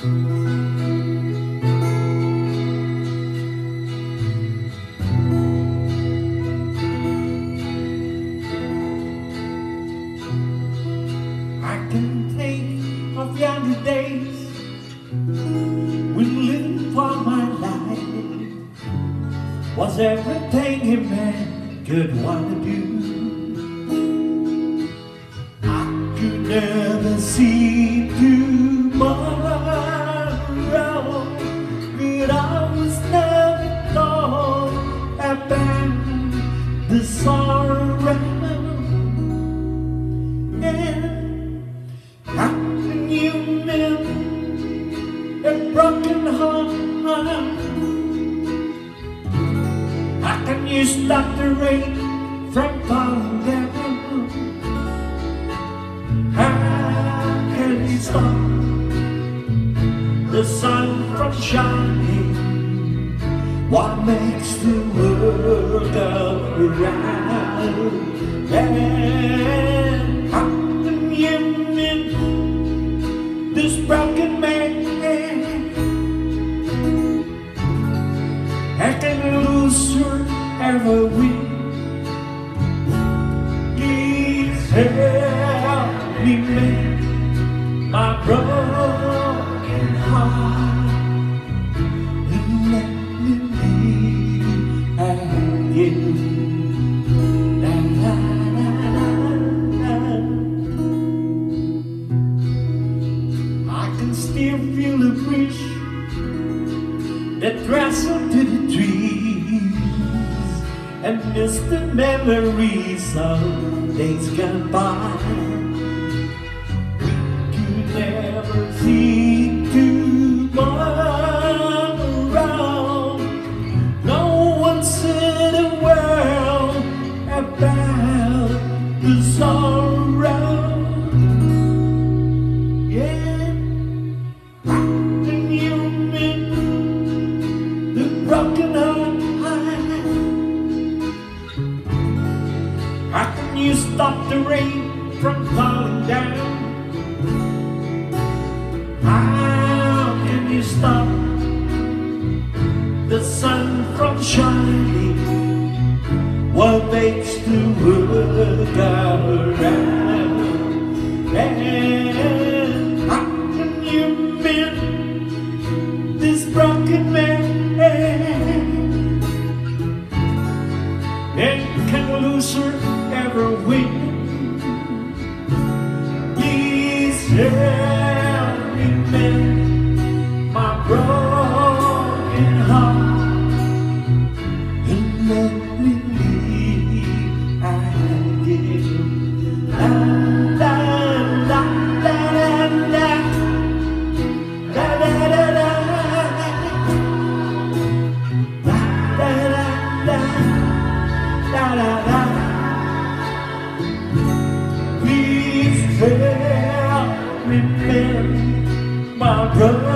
I can think of younger days when living for my life was everything a man could want to do. I could never see tomorrow, but I was never thought about the sorrow. How can you mend a broken heart? How can you stop the rain from falling down? How can you stop the sun from shining? What makes the world go round? And how can you mend this broken man? I can lose her ever win. Please help me mend my broken heart and let me live again. Still feel the breeze that rustled to the trees and miss the memories of days gone by. We could never see tomorrow. No one said a word about the sorrow. Yeah. Broken heart. How can you stop the rain from falling down? How can you stop the sun from shining? What makes the world go round? And how can you mend this broken man? And can loser ever win? Please help me mend my broken heart and let me live again. La la la la la la la la la. Please help me mend my broken